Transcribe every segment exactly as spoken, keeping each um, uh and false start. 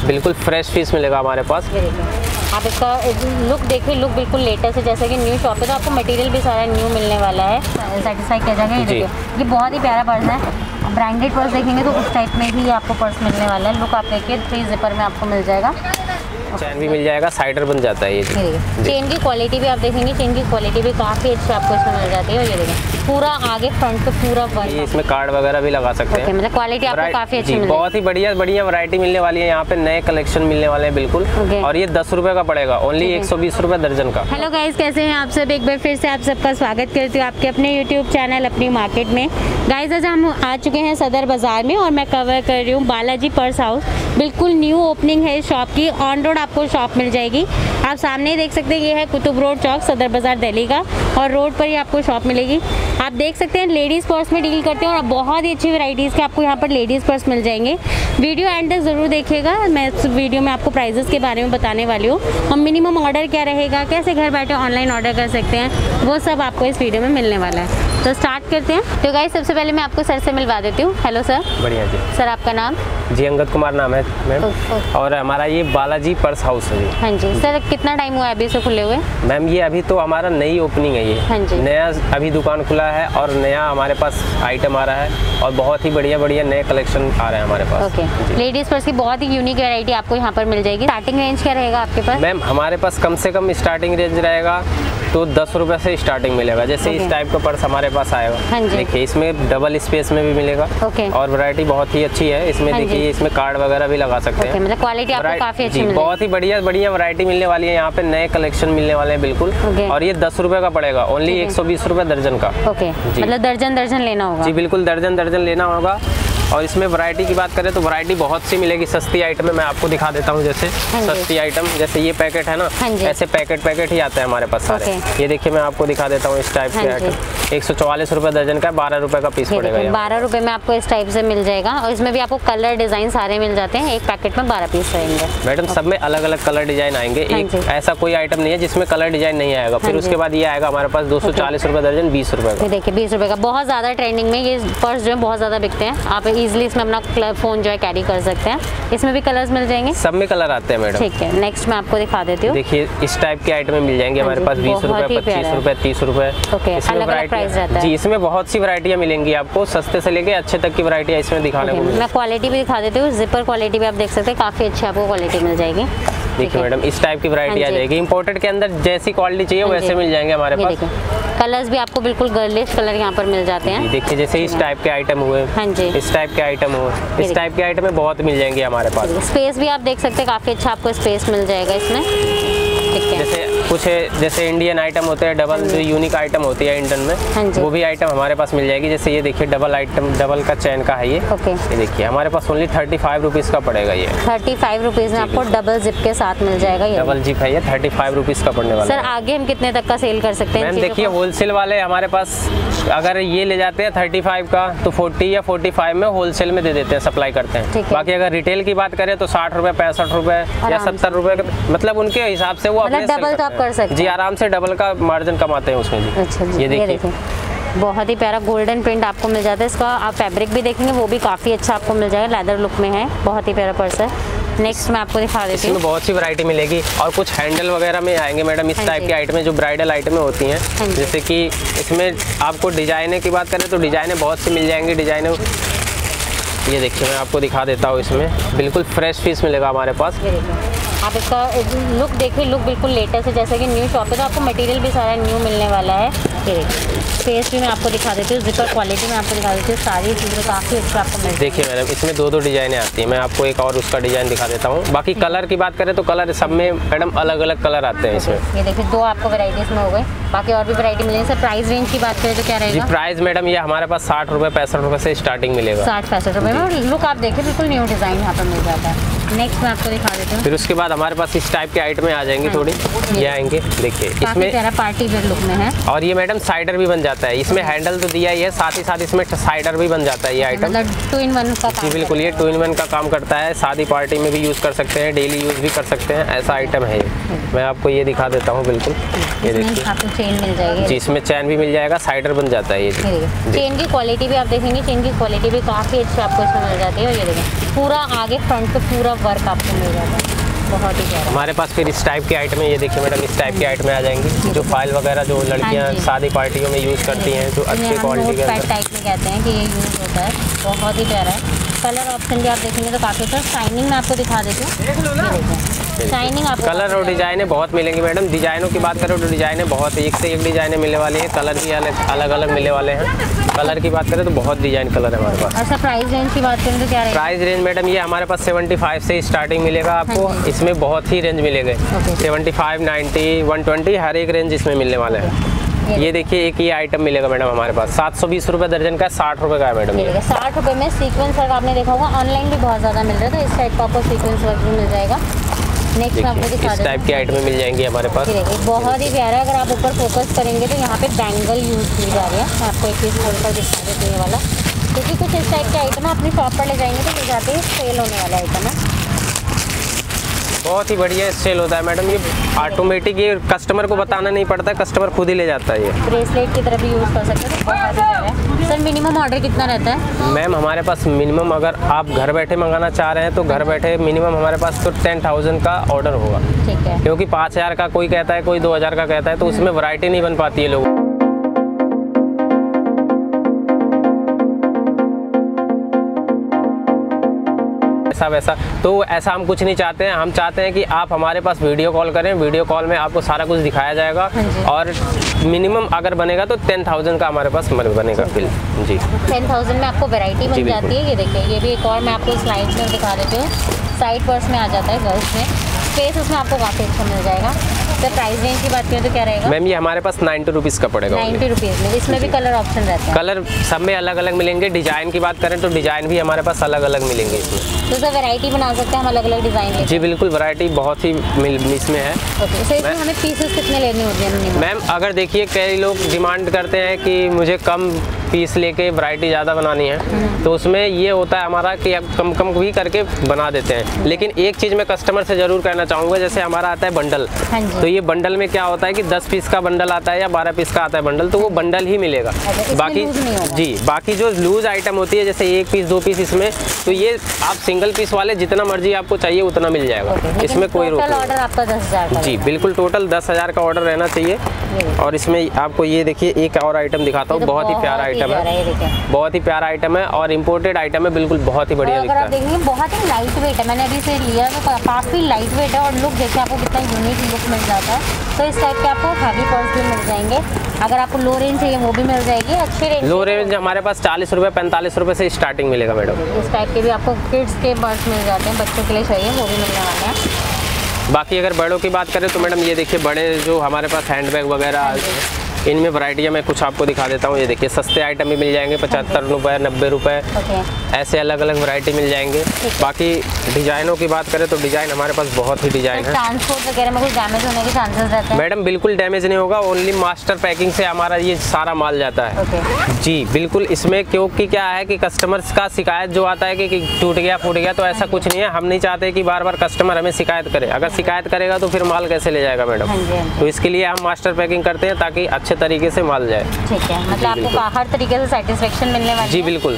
बिल्कुल fresh piece मिलेगा हमारे पास। आप इसका लुक देखिए, लुक बिल्कुल लेटेस्ट है, जैसे कि न्यू शॉप है तो आपको मटेरियल भी सारा न्यू मिलने वाला है, सेटिस्फाई किया जाएगा। ये देखिए, ये बहुत ही प्यारा पर्स है। ब्रांडेड पर्स देखेंगे तो उस टाइप में ही आपको पर्स मिलने वाला है। लुक आप देखिए, थ्री जिपर में आपको मिल जाएगा, चैन भी मिल जाएगा, साइडर बन जाता है ये। चेन की क्वालिटी भी आप देखेंगे, चेन की क्वालिटी भी काफ़ी अच्छी आपको इसमें मिल जाती है। और ये देखें पूरा आगे फ्रंट पे पूरा वर्क, इसमें कार्ड वगैरह भी लगा सकते हैं। मतलब क्वालिटी आपको काफ़ी अच्छी मिलेगी। बहुत ही बढ़िया बढ़िया वैरायटी मिलने वाली है यहाँ पे, नए कलेक्शन मिलने वाले हैं बिल्कुल। और ये दस रुपए का पड़ेगा, ओनली एक सौ बीस रुपए दर्जन का। हेलो गाइस, कैसे हैं आप सब? एक बार फिर से आप सबका स्वागत करती हूँ आपके अपने यूट्यूब चैनल अपनी मार्केट में। गाइस आज हम आ चुके हैं सदर बाजार में और मैं कवर कर रही हूँ बालाजी पर्स हाउस। बिल्कुल न्यू ओपनिंग है इस शॉप की, ऑन रोड आपको शॉप मिल जाएगी। आप सामने ही देख सकते हैं, ये है कुतुब रोड चौक, सदर बाजार दिल्ली का, और रोड पर ही आपको शॉप मिलेगी। आप देख सकते हैं लेडीज़ पर्स में डील करते हैं और बहुत ही अच्छी वैरायटीज़ के आपको यहाँ पर लेडीज़ पर्स मिल जाएंगे। वीडियो एंड तक ज़रूर देखिएगा, मैं इस वीडियो में आपको प्राइजेस के बारे में बताने वाली हूँ और मिनिमम ऑर्डर क्या रहेगा, कैसे घर बैठे ऑनलाइन ऑर्डर कर सकते हैं, वो सब आपको इस वीडियो में मिलने वाला है। तो स्टार्ट करते हैं। तो गाइस सबसे पहले मैं आपको सर से मिलवा देती हूँ। Hello sir. बढ़िया जी। सर आपका नाम? जी अंगद कुमार नाम है मैम, और हमारा ये बालाजी पर्स हाउस है जी। हाँ जी। सर कितना टाइम हुआ है अभी से खुले हुए? मैम ये अभी तो हमारा नई ओपनिंग है ये। हाँ जी। नया अभी दुकान खुला है और नया हमारे पास आइटम आ रहा है और बहुत ही बढ़िया बढ़िया नए कलेक्शन आ रहे हैं हमारे पास। ओके। लेडीज पर्स की बहुत ही यूनिक वैरायटी आपको यहाँ पर मिल जाएगी। स्टार्टिंग रेंज क्या रहेगा आपके पास? मैम हमारे पास कम से कम स्टार्टिंग रेंज रहेगा तो दस रुपए से स्टार्टिंग मिलेगा। जैसे इस टाइप का पर्स हमारे पास आएगा, हाँ देखिए इसमें डबल स्पेस में भी मिलेगा। ओके। और वैरायटी बहुत ही अच्छी है इसमें। हाँ देखिए इसमें कार्ड वगैरह भी लगा सकते हैं। मतलब क्वालिटी आपको काफी अच्छी मिलेगी। बहुत ही बढ़िया बढ़िया वैरायटी मिलने वाली है यहाँ पे, नए कलेक्शन मिलने वाले हैं बिल्कुल। और ये दस रुपए का पड़ेगा, ओनली एक सौ बीस रुपए दर्जन का। ओके। मतलब दर्जन दर्जन लेना होगा? जी बिल्कुल, दर्जन दर्जन लेना होगा। और इसमें वैरायटी की बात करें तो वैरायटी बहुत सी मिलेगी। सस्ती आइटम है, मैं आपको दिखा देता हूँ। जैसे सस्ती आइटम, जैसे ये पैकेट है ना, ऐसे पैकेट पैकेट ही आता है हमारे पास सारे। ये देखिए मैं आपको दिखा देता हूँ इस टाइप के आइटम। एक सौ चौवालीस रुपए दर्जन का, बारह रुपए का पीस पड़ेगा। बारह रुपए में आपको इस टाइप से मिल जाएगा और इसमें भी आपको कलर डिजाइन सारे मिल जाते हैं। एक पैकेट में बारह पीस रहेंगे मैडम, सब में अलग अलग कलर डिजाइन आएंगे। एक ऐसा कोई आइटम नहीं है जिसमें कलर डिजाइन नहीं आएगा। फिर उसके बाद ये आएगा हमारे पास दो सौ चालीस रुपए दर्जन, बीस रुपए का। देखिए बीस रुपए का, बहुत ज्यादा ट्रेंडिंग में ये पर्स जो है बहुत ज्यादा बिकते हैं। आप इजिली इसमें अपना फोन जो है कैरी कर सकते हैं। इसमें भी कलर्स मिल जाएंगे, सब में कलर आते हैं मैडम। ठीक है, नेक्स्ट मैं आपको दिखा देती हूँ। देखिए इस टाइप के आइटम मिल जाएंगे हमारे पास, बीस रुपए, पच्चीस रुपए, तीस रुपए। अलग अलग प्राइस रहता है जी। इसमें बहुत सी वैरायटियां मिलेंगी आपको, सस्ते से लेके अच्छे तक की वैरायटी इसमें दिखाने को। मैं क्वालिटी भी दिखा देती हूँ। जिपर क्वालिटी भी आप देख सकते हैं, काफी अच्छी आपको क्वालिटी मिल जाएगी। देखिए मैडम इस टाइप की वैरायटी आ जाएगी। इंपोर्टेड के अंदर जैसी क्वालिटी चाहिए वैसे मिल जाएंगे हमारे पास। कलर्स भी आपको बिल्कुल गर्लिश कलर यहाँ पर मिल जाते हैं। देखिए जैसे इस टाइप के आइटम हुए, हाँ जी, इस टाइप के आइटम हुए, इस टाइप के आइटम में बहुत मिल जाएंगे हमारे पास। स्पेस भी आप देख सकते हैं, काफी अच्छा आपको स्पेस मिल जाएगा इसमें। जैसे कुछ जैसे इंडियन आइटम होते हैं, डबल जो यूनिक आइटम होती है इंडियन में, वो भी आइटम हमारे पास मिल जाएगी। जैसे ये देखिए डबल आइटम, डबल का चैन का है ये। ओके। ये देखिए हमारे पास ओनली थर्टी फाइव रुपीज का पड़ेगा ये। थर्टी फाइव रुपीज में आपको डबल जिप के साथ मिल जाएगा ये। डबल जिप है ये, थर्टी फाइव रुपीज का पड़ने वाला। सर आगे हम कितने तक का सेल कर सकते हैं? मैम देखिए होलसेल वाले हमारे पास अगर ये ले जाते हैं थर्टी फाइव का तो फोर्टी या फोर्टी फाइव में होलसेल में दे देते हैं, सप्लाई करते हैं। बाकी अगर रिटेल की बात करें तो साठ रुपए, पैंसठ रुपए या सत्तर रुपए, मतलब उनके हिसाब से वो अपने डबल आप कर सकते हैं। जी आराम से डबल का मार्जिन कमाते हैं उसमें जी। अच्छा जी, ये देखिए बहुत ही प्यारा गोल्डन प्रिंट आपको मिल जाता है। इसका आप फैब्रिक भी देखेंगे वो भी काफ़ी अच्छा आपको मिल जाएगा, लेदर लुक में है, बहुत ही प्यारा पर्स है। नेक्स्ट मैं आपको दिखा देती हूँ। इसमें बहुत सी वैरायटी मिलेगी और कुछ हैंडल वगैरह में आएंगे मैडम इस टाइप के आइटम जो ब्राइडल आइटमें होती हैं। जैसे कि इसमें आपको डिजाइने की बात करें तो डिजाइने बहुत सी मिल जाएंगी। डिजाइने ये देखिए मैं आपको दिखा देता हूँ, इसमें बिल्कुल फ्रेश पीस मिलेगा हमारे पास। आप इसका लुक देखिए, लुक बिल्कुल लेटेस्ट है, जैसे कि न्यू शॉप है तो आपको मटेरियल भी सारा न्यू मिलने वाला है। ये स्पेस भी मैं आपको दिखा देती हूँ, जिपर क्वालिटी में आपको दिखा देती हूँ, सारी चीज़ें काफ़ी अच्छा आपको मिल। देखिए मैडम इसमें दो दो डिजाइनें आती हैं, मैं आपको एक और उसका डिजाइन दिखा देता हूँ। बाकी कलर की बात करें तो कलर सब में मैडम अलग अलग कलर आते हैं इसमें। ये देखिए दो आपको वैरायटीज में हो गए, बाकी और भी वैरायटी मिलेगी। सर प्राइस रेंज की बात करें तो क्या रहेगा? प्राइस मैडम ये हमारे पास साठ रुपए, पैंसठ रुपए से स्टार्टिंग मिलेगा। साठ पैंसठ रुपए में लुक आप देखिए, बिल्कुल न्यू डिजाइन यहाँ पर मिल जाता है। नेक्स्ट मैं आपको दिखा देती हूँ। फिर उसके बाद हमारे पास इस टाइप के आइटम आ जाएंगे, थोड़ी ये आएंगे। देखिए इसमें प्यारा पार्टी वेयर लुक में है और ये मैडम साइडर भी बन जाता है। इसमें हैंडल तो दिया ही है, साथ ही साथ इसमें साइडर भी बन जाता है ये आइटम। मतलब टू इन वन का जी बिल्कुल, ये टू इन वन का काम करता है। शादी पार्टी में भी यूज़ कर सकते हैं, डेली यूज़ भी कर सकते हैं, ऐसा आइटम है ये। मैं आपको ये दिखा देता हूँ बिल्कुल। ये देखिए आपको चेन मिल जाएगी जी, इसमें चैन भी मिल जाएगा, साइडर बन जाता है ये। चेन की क्वालिटी भी आप देखेंगे, चेन की क्वालिटी भी काफ़ी अच्छी आपको इसमें मिल जाती है। और ये देखें पूरा आगे फ्रंट पे पूरा वर्क आपको मिल जाता है, बहुत ही प्यारा। हमारे पास फिर इस टाइप के आइटम है, ये देखिए मैडम, इस टाइप के आइटम आ जाएंगी जो फाइल वगैरह जो लड़कियां शादी पार्टियों में यूज़ करती हैं, जो अच्छी क्वालिटी के टाइप में कहते हैं कि ये यूज़ होता है, बहुत ही प्यारा है। कलर ऑप्शन भी आप देखेंगे तो काफ़ी अच्छा। शाइनिंग में आपको दिखा देती हूँ, शाइनिंग आपको कलर और डिजाइनें बहुत मिलेंगी मैडम। डिजाइनों की बात करें तो डिजाइनें बहुत, एक से एक डिजाइनें मिलने वाली हैं, कलर भी अलग अलग मिलने वाले हैं। कलर की बात करें तो बहुत डिजाइन कलर है हमारे पास। अच्छा, प्राइस रेंज की बात करें तो क्या रहेगा? प्राइस रेंज मैडम ये हमारे पास पचहत्तर से स्टार्टिंग मिलेगा आपको। इसमें बहुत ही रेंज मिलेगा, पचहत्तर, नब्बे, एक सौ बीस हर एक रेंज इसमें मिलने वाले हैं। ये देखिए एक ये आइटम मिलेगा मैडम हमारे पास, सात सौ बीस रुपये दर्जन का, साठ रुपये का है मैडम। ये साठ रुपये में सीक्वेंस वर्क आपने देखा होगा, ऑनलाइन भी बहुत ज़्यादा मिल रहा है, तो इस टाइप का आपको सीक्वेंस वर्क भी मिल जाएगा। नेक्स्ट में आपको दिखा इस टाइप की आइटम मिल जाएंगी हमारे पास, बहुत ही प्यारा है। अगर आप ऊपर फोकस करेंगे तो यहाँ पे बैंगल यूज़ की जा रही है। मैं आपको एक चीज़ खोल कर दिखा देती हूँ वाला, क्योंकि कुछ इस टाइप के आइटम अपनी शॉप पर ले जाएंगे तो ले जाते ही सेल होने वाला आइटम है, बहुत ही बढ़िया सेल होता है मैडम। ये ऑटोमेटिक, ये कस्टमर को बताना नहीं पड़ता है, कस्टमर खुद ही ले जाता है। ये ब्रेसलेट की तरह भी यूज़ कर सकते हैं, तो बहुत ही प्यारा है। सर मिनिमम ऑर्डर कितना रहता है? मैम हमारे पास मिनिमम, अगर आप घर बैठे मंगाना चाह रहे हैं तो घर बैठे मिनिमम हमारे पास तो टेन थाउजेंड का ऑर्डर होगा। ठीक है, क्योंकि पाँच हज़ार का कोई कहता है, कोई दो हज़ार का कहता है, तो उसमें वैरायटी नहीं बन पाती है लोगों। ऐसा वैसा तो ऐसा हम कुछ नहीं चाहते हैं। हम चाहते हैं कि आप हमारे पास वीडियो कॉल करें, वीडियो कॉल में आपको सारा कुछ दिखाया जाएगा, और मिनिमम अगर बनेगा तो टेन थाउजेंड का हमारे पास बनेगा बिल जी। टेन थाउजेंड में आपको वैरायटी मिल जाती है। ये देखिए, ये भी एक और मैं आपको स्लाइड में दिखा देती हूँ, साइड पर्स में आ जाता है, गर्ल्स में स्पेस उसमें आपको काफ़ी अच्छा मिल जाएगा। सर प्राइस रेंज की बात करें तो क्या रहेगा? मैम ये हमारे पास नाइन्टी रुपीज़ का पड़ेगा, नाइन्टी रुपीज़ में। इसमें भी कलर ऑप्शन रहते हैं, कलर सब में अलग अलग मिलेंगे। डिजाइन की बात करें तो डिजाइन भी हमारे पास अलग अलग मिलेंगे इसमें, तो सर वैरायटी बना सकते हैं हम अलग अलग डिज़ाइन? जी बिल्कुल, वैरायटी बहुत ही इसमें है। ओके, सर इसमें हमें पीसेस कितने लेने होते हैं मैम? अगर देखिए कई लोग डिमांड करते हैं कि मुझे कम पीस लेके वैरायटी ज़्यादा बनानी है, तो उसमें ये होता है हमारा कि अब कम कम भी करके बना देते हैं। लेकिन एक चीज़ मैं कस्टमर से ज़रूर कहना चाहूँगा, जैसे हमारा आता है बंडल, तो ये बंडल में क्या होता है कि दस पीस का बंडल आता है या बारह पीस का आता है बंडल, तो वो बंडल ही मिलेगा। बाकी जी बाकी जो लूज आइटम होती है, जैसे एक पीस दो पीस इसमें, तो ये आप सिंगल पीस वाले जितना मर्जी आपको चाहिए उतना मिल जाएगा, इसमें कोई रोक नहीं। ऑर्डर आपका दस हज़ार जी बिल्कुल, टोटल दस हज़ार का ऑर्डर रहना चाहिए। और इसमें आपको ये देखिए एक और आइटम दिखाता हूँ, बहुत ही प्यारा आइटम है, बहुत ही प्यारा आइटम है और इम्पोर्टेड आइटम है, बिल्कुल बहुत ही बढ़िया दिखता है। अगर आप देखेंगे बहुत ही लाइट वेट है, मैंने अभी से लिया तो काफ़ी लाइट वेट है, और लुक देखिए आपको कितना यूनिक लुक मिल जाता है। तो इस टाइप के आपको हैवी पर्स भी मिल जाएंगे। अगर आपको लो रेंज चाहिए वो भी मिल जाएगी, अच्छी रेंज। लो रेंज हमारे पास चालीस रुपये पैंतालीस रुपये से स्टार्टिंग मिलेगा मैडम। इस टाइप के भी आपको किड्स के पर्स मिल जाते हैं, बच्चों के लिए चाहिए वो भी मिलने वाले हैं। बाकी अगर बड़ों की बात करें तो मैडम ये देखिए, बड़े जो हमारे पास हैंडबैग वगैरह, इनमें वैरायटी मैं कुछ आपको दिखा देता हूँ। ये देखिए सस्ते आइटम भी मिल जाएंगे, पचहत्तर रुपये, नब्बे रुपये, ऐसे अलग अलग वैरायटी मिल जाएंगे। बाकी डिजाइनों की बात करें तो डिजाइन हमारे पास बहुत ही डिजाइन है। ट्रांसपोर्ट वगैरह में कुछ डैमेज होने के चांसेस रहते हैं? मैडम बिल्कुल डैमेज नहीं होगा, ओनली मास्टर पैकिंग से हमारा ये सारा माल जाता है। जी बिल्कुल, इसमें क्योंकि क्या है कि कस्टमर्स का शिकायत जो आता है कि टूट गया फूट गया, तो ऐसा कुछ नहीं है। हम नहीं चाहते कि बार बार कस्टमर हमें शिकायत करे, अगर शिकायत करेगा तो फिर माल कैसे ले जाएगा मैडम। तो इसके लिए हम मास्टर पैकिंग करते हैं ताकि अच्छे तरीके से माल जाए। ठीक है, मतलब आपको हर तरीके से सेटिस्फेक्शन मिलने वाली है। जी बिल्कुल।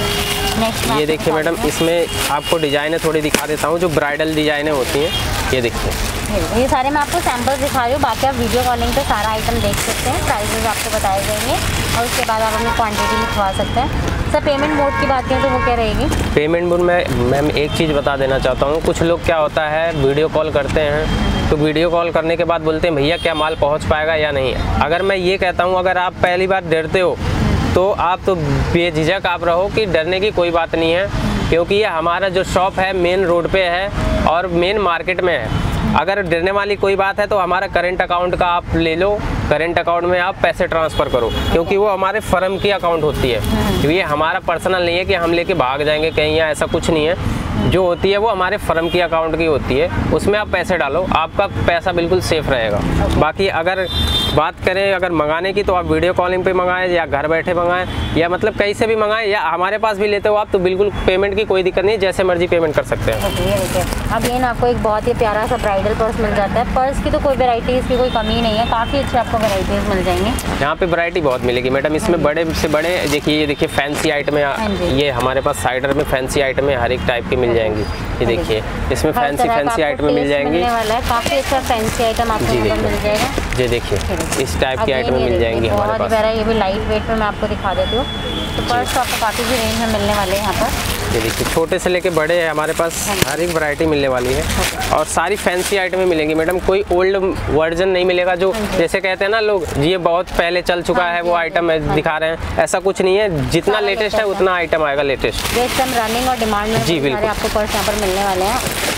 ये देखिए मैडम, इसमें आपको डिजाइनें थोड़ी दिखा देता हूँ, जो ब्राइडल डिजाइनें होती हैं। ये देखिए, ये सारे मैं आपको सैंपल दिखा रही हूँ, बाकी आप वीडियो कॉलिंग पे सारा आइटम देख सकते हैं, प्राइसेस आपको बताए जाएंगे और उसके बाद आप अपनी क्वांटिटी लिखवा सकते हैं। सर पेमेंट मोड की बात करें तो वो क्या रहेगी? पेमेंट मोड में मैम एक चीज़ बता देना चाहता हूँ, कुछ लोग क्या होता है वीडियो कॉल करते हैं, तो वीडियो कॉल करने के बाद बोलते हैं भैया क्या माल पहुँच पाएगा या नहीं। अगर मैं ये कहता हूँ, अगर आप पहली बार डरते हो तो आप तो बेझिझक आप रहो कि डरने की कोई बात नहीं है, क्योंकि ये हमारा जो शॉप है मेन रोड पे है और मेन मार्केट में है। अगर डरने वाली कोई बात है तो हमारा करेंट अकाउंट का आप ले लो, करेंट अकाउंट में आप पैसे ट्रांसफ़र करो, क्योंकि वो हमारे फर्म की अकाउंट होती है। ये हमारा पर्सनल नहीं है कि हम लेके भाग जाएंगे कहीं, या ऐसा कुछ नहीं है। जो होती है वो हमारे फर्म की अकाउंट की होती है, उसमें आप पैसे डालो, आपका पैसा बिल्कुल सेफ रहेगा। बाकी अगर बात करें अगर मंगाने की तो आप वीडियो कॉलिंग पे मंगाएं या घर बैठे मंगाएं या मतलब कहीं से भी मंगाएं या हमारे पास भी लेते हो आप तो बिल्कुल पेमेंट की कोई दिक्कत नहीं, जैसे मर्जी पेमेंट कर सकते हैं। ओके, ये देखिए अब ये ना आपको एक बहुत ही प्यारा सा ब्राइडल पर्स मिल जाता है। पर्स की तो कोई वैरायटीज़ की कोई कमी नहीं है, काफ़ी अच्छी आपको वैरायटीज़ मिल जाएंगी। यहाँ पे वैरायटी बहुत मिलेगी मैडम, इसमें बड़े से बड़े देखिए, ये देखिए फैंसी आइटम है, ये हमारे पास साइडर में फैंसी आइटम है, हर एक टाइप के मिल जाएंगी। ये देखिए इसमें फैंसी फैंसी आइटम मिल जाएंगी, काफ़ी अच्छा फैंसी आइटम आपको मिल जाएगा। ये देखिए इस टाइप की आइटम मिल जाएंगी हमारे पास। ये भी लाइट वेट में मैं आपको दिखा देती हूँ। तो पर्स तो आपको काफ़ी भी रेंज में मिलने वाले हैं यहाँ पर। ये देखिए छोटे से लेके बड़े हैं हमारे पास, हर एक वैरायटी मिलने वाली है और सारी फैंसी आइटमें मिलेंगी मैडम। कोई ओल्ड वर्जन नहीं मिलेगा जो जैसे कहते हैं ना लोग ये बहुत पहले चल चुका है वो आइटम दिखा रहे हैं, ऐसा कुछ नहीं है। जितना लेटेस्ट है उतना आइटम आएगा लेटेस्ट। जो एकदम रनिंग और डिमांड में जी बिल्कुल आपको पर्स यहाँ पर मिलने वाले हैं।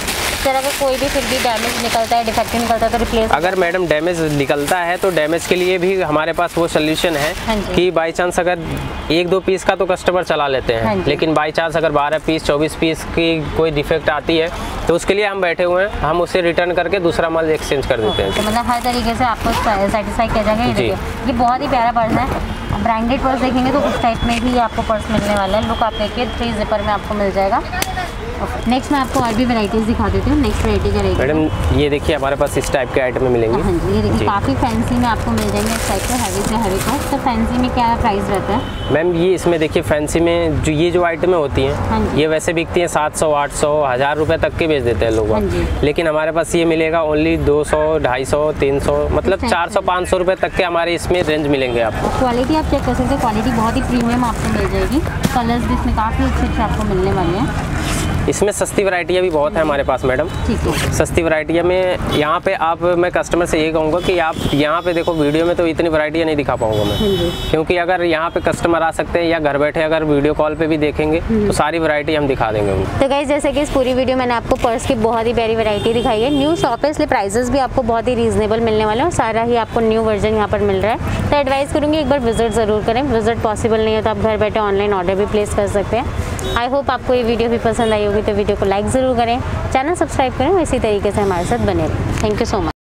सर अगर कोई भी फिर भी डैमेज निकलता है, डिफेक्टिव निकलता है तो रिप्लेस। अगर मैडम डैमेज निकलता है तो डैमेज के लिए भी हमारे पास वो सोल्यूशन है कि बाई चांस अगर एक दो पीस का तो कस्टमर चला लेते हैं, लेकिन बाई चांस अगर बारह पीस चौबीस पीस की कोई डिफेक्ट आती है तो उसके लिए हम बैठे हुए हैं, हम उसे रिटर्न करके दूसरा माल एक्सचेंज कर देते हैं। तो मतलब हर तरीके से आपको सेटिस्फाई किया जाएगा। ये देखिए ये बहुत ही प्यारा पर्स है, ब्रांडेड पर्स देखेंगे तो उस टाइप में ही आपको पर्स मिलने वाला है। लुक आप देखिए थ्री जिपर में आपको मिल जाएगा। नेक्स्ट मैं आपको और भी वैरायटीज दिखा देती हूँ। नेक्स्ट वैरायटी क्या रहेगी मैडम? ये देखिए हमारे पास इस टाइप के आइटम मिलेंगे। हाँ जी, ये देखिए काफ़ी फैंसी में आपको मिल जाएंगे इस टाइप के हैवी से हैवी का। तो फैंसी में क्या प्राइस रहता है मैम? ये इसमें देखिए फैंसी में जो ये जो आइटमें होती हैं ये वैसे बिकती हैं सात सौ आठ सौ हज़ार रुपये तक के बेच देते हैं लोग, लेकिन हमारे पास ये मिलेगा ओनली दो सौ ढाई सौ तीन सौ मतलब चार सौ पाँच सौ रुपये तक के हमारे इसमें रेंज मिलेंगे आपको। क्वालिटी आप चेक कर सकते हैं, क्वालिटी बहुत ही प्रीमियम आपको मिल जाएगी। कलर्स भी इसमें काफ़ी अच्छे अच्छे आपको मिलने वाले हैं। इसमें सस्ती वैरायटियाँ भी बहुत है हमारे पास मैडम। सस्ती वैरायटियाँ में यहाँ पे आप मैं कस्टमर से ये कहूँगा कि आप यहाँ पे देखो, वीडियो में तो इतनी वैरायटियाँ नहीं दिखा पाऊँगा मैं, क्योंकि अगर यहाँ पे कस्टमर आ सकते हैं या घर बैठे अगर वीडियो कॉल पे भी देखेंगे तो सारी वैरायटी हम दिखा देंगे उनको। तो गाइस जैसे कि इस पूरी वीडियो मैंने आपको पर्स की बहुत ही प्यारी वैरायटी दिखाई है। न्यू शॉप है इसलिए प्राइसेस भी आपको बहुत ही रीजनेबल मिलने वाले हैं और सारा ही आपको न्यू वर्जन यहाँ पर मिल रहा है। तो एडवाइस करूँगी एक बार विजिट ज़रूर करें। विजिट पॉसिबल नहीं है तो आप घर बैठे ऑनलाइन ऑर्डर भी प्लेस कर सकते हैं। आई होप आपको ये वीडियो भी पसंद आई होगी, तो वीडियो को लाइक ज़रूर करें, चैनल सब्सक्राइब करें, इसी तरीके से हमारे साथ बने रहें। Thank you so much.